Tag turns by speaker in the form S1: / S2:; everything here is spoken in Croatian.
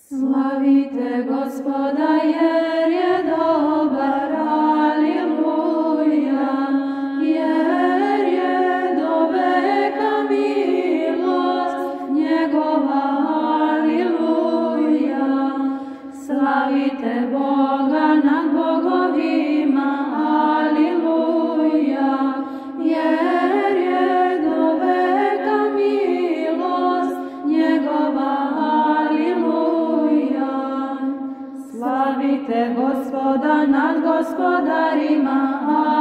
S1: Slavite Gospoda jer je dobar, aleluja, jer je do veka milost njegova, aleluja. Slavite Boga nad bogovima, aleluja, jer je do veka milost njegova, aleluja. Slavite Gospoda nad gospodarima,